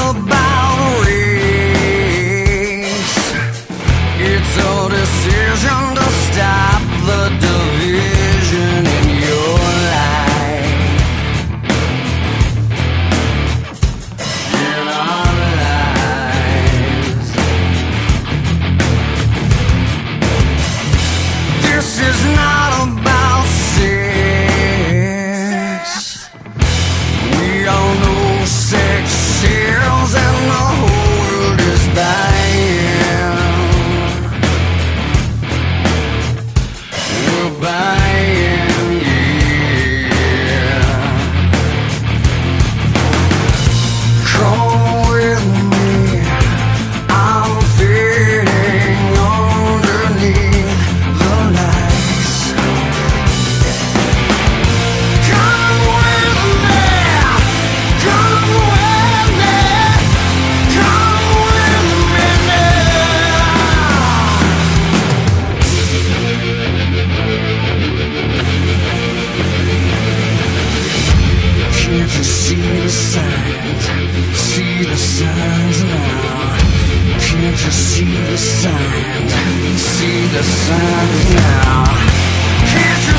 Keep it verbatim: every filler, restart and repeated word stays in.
about race. It's a decision to stop the division in your life, in our lives. This is not about sex. We all know sex sells and the whole world is buying. We're buying, yeah. Come with me, I'm fading underneath the lights. Come with me, come with me, come with me now. Can't you see the signs? See the signs now. Can't you see the signs? See the signs now. Can't you